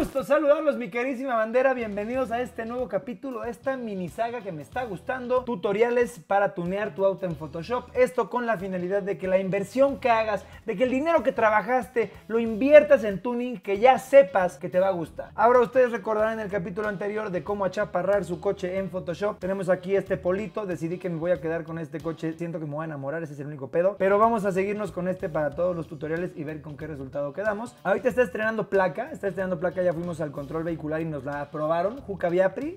gusto saludarlos, mi queridísima bandera. Bienvenidos a este nuevo capítulo, esta mini saga que me está gustando. Tutoriales para tunear tu auto en Photoshop. Esto con la finalidad de que la inversión que hagas, de que el dinero que trabajaste, lo inviertas en tuning que ya sepas que te va a gustar. Ahora ustedes recordarán el capítulo anterior de cómo achaparrar su coche en Photoshop. Tenemos aquí este polito. Decidí que me voy a quedar con este coche. Siento que me voy a enamorar, ese es el único pedo. Pero vamos a seguirnos con este para todos los tutoriales y ver con qué resultado quedamos. Ahorita está estrenando placa. Ya fuimos al control vehicular y nos la aprobaron. Juca Viapri.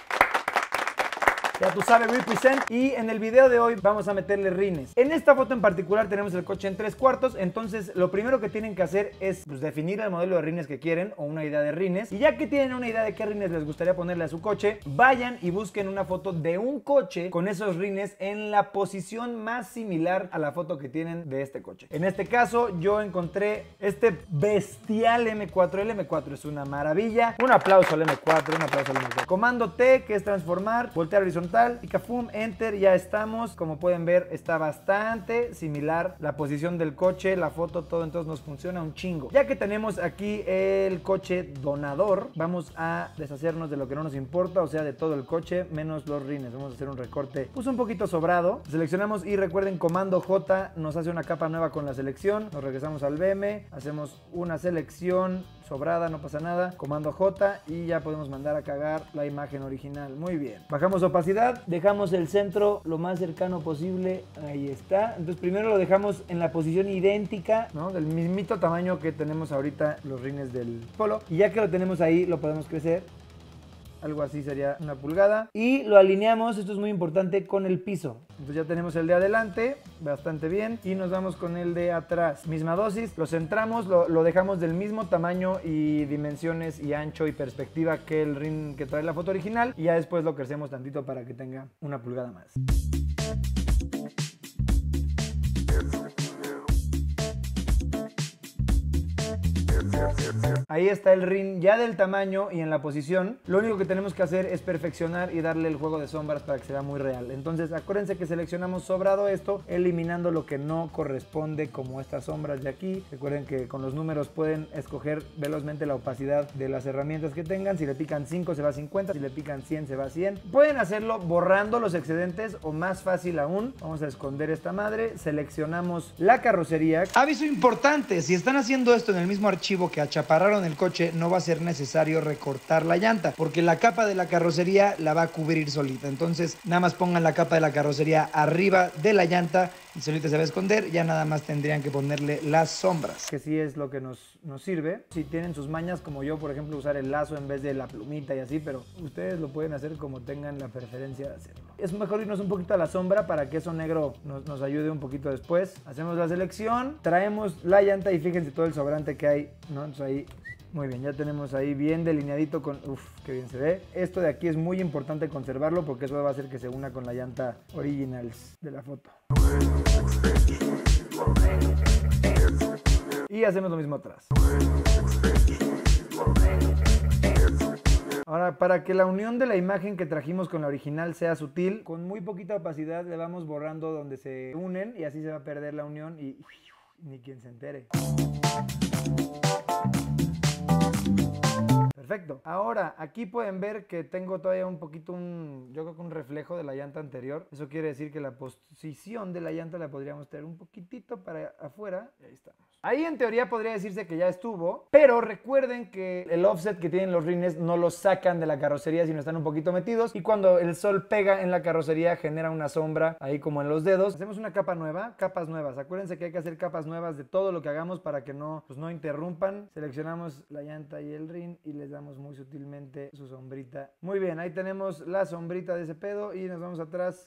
Ya tú sabes, represent. Y en el video de hoy vamos a meterle rines. En esta foto en particular tenemos el coche en 3/4. Entonces lo primero que tienen que hacer es definir el modelo de rines que quieren o una idea de rines. Y ya que tienen una idea de qué rines les gustaría ponerle a su coche, vayan y busquen una foto de un coche con esos rines en la posición más similar a la foto que tienen de este coche. En este caso yo encontré este bestial M4. El M4 es una maravilla. Un aplauso al M4, un aplauso al M4. Comando T, que es transformar, voltear horizontal. Y cafum, enter, ya estamos. Como pueden ver, está bastante similar la posición del coche, la foto, todo. Entonces nos funciona un chingo. Ya que tenemos aquí el coche donador, vamos a deshacernos de lo que no nos importa, o sea, de todo el coche menos los rines. Vamos a hacer un recorte pues un poquito sobrado. Seleccionamos y recuerden, comando J nos hace una capa nueva con la selección. Nos regresamos al BM, hacemos una selección sobrada, no pasa nada. Comando J y ya podemos mandar a cagar la imagen original. Muy bien. Bajamos opacidad, dejamos el centro lo más cercano posible. Ahí está. Entonces primero lo dejamos en la posición idéntica, ¿no? Del mismito tamaño que tenemos ahorita los rines del Polo. Y ya que lo tenemos ahí, lo podemos crecer. Algo así sería 1 pulgada. Y lo alineamos, esto es muy importante, con el piso. Entonces ya tenemos el de adelante, bastante bien. Y nos vamos con el de atrás. Misma dosis, lo centramos, lo dejamos del mismo tamaño y dimensiones y ancho y perspectiva que el rin que trae la foto original. Y ya después lo crecemos tantito para que tenga 1 pulgada más. Ahí está el rin ya del tamaño y en la posición. Lo único que tenemos que hacer es perfeccionar y darle el juego de sombras para que sea muy real. Entonces acuérdense que seleccionamos sobrado esto, eliminando lo que no corresponde, como estas sombras de aquí. Recuerden que con los números pueden escoger velozmente la opacidad de las herramientas que tengan. Si le pican 5 se va a 50, si le pican 100 se va a 100. Pueden hacerlo borrando los excedentes o más fácil aún. Vamos a esconder esta madre. Seleccionamos la carrocería. Aviso importante, si están haciendo esto en el mismo archivo que achaparraron el coche, no va a ser necesario recortar la llanta, porque la capa de la carrocería la va a cubrir solita. Entonces nada más pongan la capa de la carrocería arriba de la llanta y solita se va a esconder. Ya nada más tendrían que ponerle las sombras, que sí es lo que nos sirve. Si tienen sus mañas, como yo, por ejemplo, usar el lazo en vez de la plumita y así, pero ustedes lo pueden hacer como tengan la preferencia de hacerlo. Es mejor irnos un poquito a la sombra para que eso negro nos ayude un poquito después. Hacemos la selección, traemos la llanta y fíjense todo el sobrante que hay, ¿no? Entonces ahí, muy bien, ya tenemos ahí bien delineadito con... Uf, qué bien se ve. Esto de aquí es muy importante conservarlo porque eso va a hacer que se una con la llanta originals de la foto. Y hacemos lo mismo atrás. Ahora, para que la unión de la imagen que trajimos con la original sea sutil, con muy poquita opacidad le vamos borrando donde se unen y así se va a perder la unión y ni quien se entere. Perfecto. Ahora, aquí pueden ver que tengo todavía un poquito yo creo que un reflejo de la llanta anterior. Eso quiere decir que la posición de la llanta la podríamos tener un poquitito para afuera. Y ahí estamos. Ahí en teoría podría decirse que ya estuvo, pero recuerden que el offset que tienen los rines no los sacan de la carrocería, sino están un poquito metidos. Y cuando el sol pega en la carrocería genera una sombra ahí como en los dedos. Hacemos una capa nueva, capas nuevas. Acuérdense que hay que hacer capas nuevas de todo lo que hagamos para que no interrumpan. Seleccionamos la llanta y el rin y les damos muy sutilmente su sombrita. Muy bien, ahí tenemos la sombrita de ese pedo y nos vamos atrás.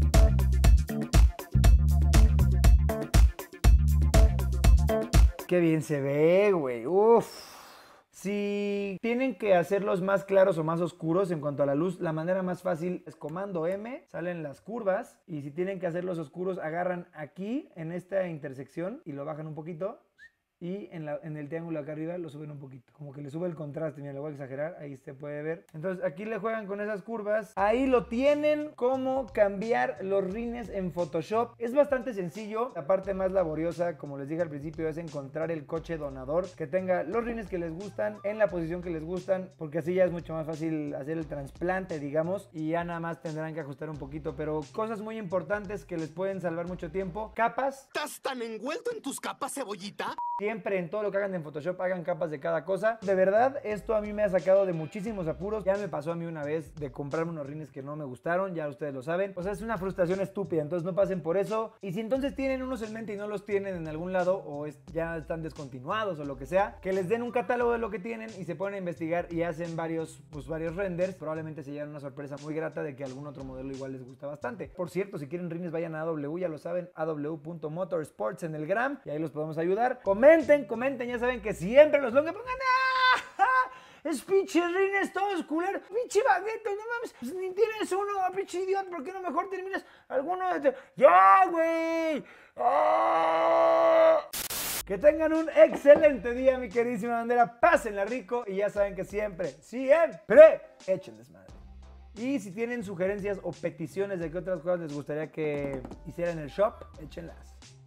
Qué bien se ve, güey. Uf. Si tienen que hacerlos más claros o más oscuros en cuanto a la luz, la manera más fácil es comando M, salen las curvas. Y si tienen que hacerlos oscuros, agarran aquí en esta intersección y lo bajan un poquito. y en el triángulo acá arriba lo suben un poquito, como que le sube el contraste. Mira, lo voy a exagerar, ahí se puede ver. Entonces aquí le juegan con esas curvas. Ahí lo tienen, cómo cambiar los rines en Photoshop. Es bastante sencillo. La parte más laboriosa, como les dije al principio, es encontrar el coche donador que tenga los rines que les gustan en la posición que les gustan, porque así ya es mucho más fácil hacer el trasplante, digamos, y ya nada más tendrán que ajustar un poquito. Pero cosas muy importantes que les pueden salvar mucho tiempo: capas. ¿Estás tan envuelto en tus capas, cebollita? Siempre en todo lo que hagan en Photoshop hagan capas de cada cosa. De verdad, esto a mí me ha sacado de muchísimos apuros. Ya me pasó a mí una vez de comprarme unos rines que no me gustaron, ya ustedes lo saben. O sea, es una frustración estúpida, entonces no pasen por eso. Y si entonces tienen unos en mente y no los tienen en algún lado, o ya están descontinuados o lo que sea, que les den un catálogo de lo que tienen y se ponen a investigar y hacen varios renders. Probablemente se lleven una sorpresa muy grata de que algún otro modelo igual les gusta bastante. Por cierto, si quieren rines, vayan a AW, ya lo saben, aw.motorsports en el gram, y ahí los podemos ayudar. Comenten, ya saben que siempre los que pongan es pinche rines todos culeros, pinche bagueto, no mames, pues ni tienes uno, pinche idiota, ¿por qué no mejor terminas alguno de ¡ya, güey! ¡Oh! Que tengan un excelente día, mi queridísima bandera, pásenla rico y ya saben que siempre echen desmadre. Y si tienen sugerencias o peticiones de qué otras cosas les gustaría que hiciera en el shop, échenlas.